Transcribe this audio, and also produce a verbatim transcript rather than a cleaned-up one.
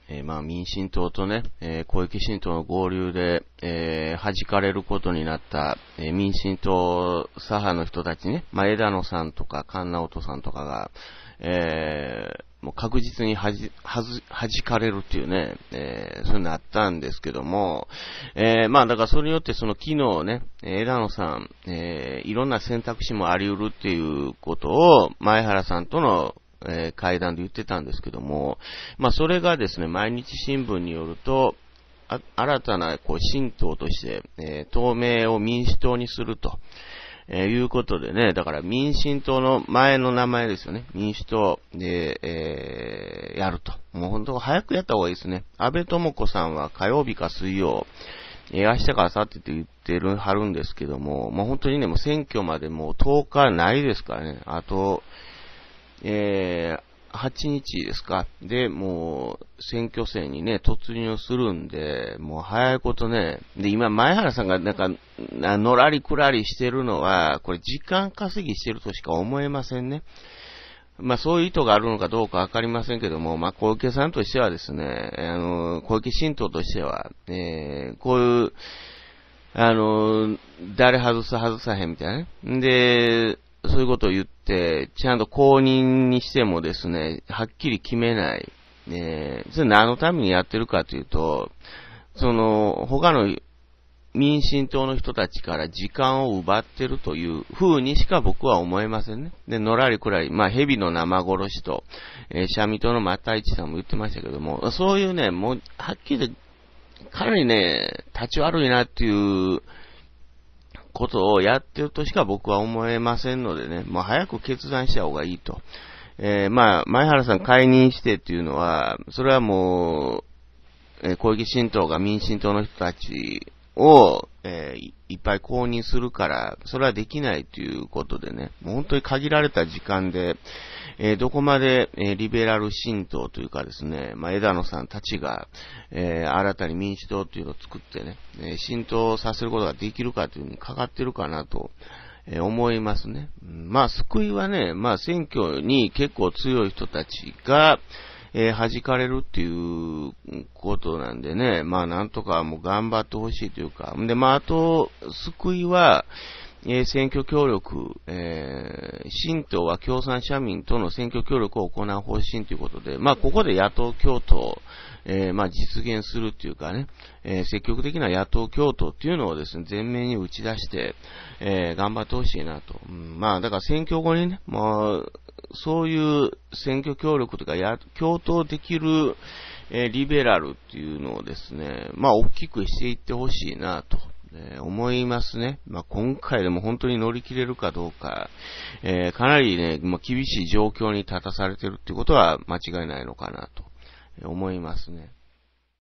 えー、まあ民進党とね、えー、小池新党の合流で、えー、弾かれることになった、えー、民進党左派の人たちね、まあ枝野さんとか菅直人さんとかが、えー、もう確実にはじ、はず、弾かれるっていうね、えー、そういうのあったんですけども、えー、まあだからそれによってその昨日ね、枝野さん、えー、いろんな選択肢もあり得るっていうことを前原さんとのえー、会談で言ってたんですけども、まあそれがですね、毎日新聞によると、あ新たなこう新党として、えー、党名を民主党にすると、えー、いうことでね、だから民進党の前の名前ですよね、民主党で、えー、やると。もう本当早くやった方がいいですね。安倍智子さんは火曜日か水曜、えー、明日か明後日って言ってる、はるんですけども、もう本当にね、もう選挙までもうとおかないですからね、あと、えー、はちにちですか。で、もう、選挙戦にね、突入するんで、もう早いことね。で、今、前原さんがなんか、のらりくらりしてるのは、これ時間稼ぎしてるとしか思えませんね。まあ、そういう意図があるのかどうかわかりませんけども、まあ、小池さんとしてはですね、あの、小池新党としては、えー、こういう、あの、誰外す外さへんみたいなね。で、そういうことを言って、ちゃんと公認にしてもですね、はっきり決めない。えー、それ何のためにやってるかというと、その、他の民進党の人たちから時間を奪ってるという風にしか僕は思えませんね。で、のらりくらい、まあ、蛇の生殺しと、えー、シャミ党の又市さんも言ってましたけども、そういうね、もう、はっきり、かなりね、立ち悪いなっていう、ことをやってるとしか僕は思えませんのでね、もう早く決断した方がいいと。えー、まあ、前原さん解任してっていうのは、それはもう、えー、小池新党が民進党の人たちを、えー、いっぱい公認するから、それはできないということでね、もう本当に限られた時間で、えー、どこまで、えー、リベラル新党というかですね、まあ、枝野さんたちが、えー、新たに民主党というのを作ってね、えー、新党させることができるかというのにかかってるかなと、えー、思いますね。うん、まあ、救いはね、まあ、選挙に結構強い人たちが、えー、弾かれるっていうことなんでね、まあなんとかもう頑張ってほしいというか、で、まああと、救いは、えー、選挙協力、えー、新党は共産社民との選挙協力を行う方針ということで、まあここで野党共闘、えー、まあ実現するっていうかね、えー、積極的な野党共闘っていうのをですね、前面に打ち出して、えー、頑張ってほしいなと。うん、まあだから選挙後にね、まあ、そういう選挙協力とかや、共闘できる、えー、リベラルっていうのをですね、まあ大きくしていってほしいなと。えー、思いますね。まあ、今回でも本当に乗り切れるかどうか、えー、かなりね、まあ、厳しい状況に立たされてるってことは間違いないのかなと思いますね。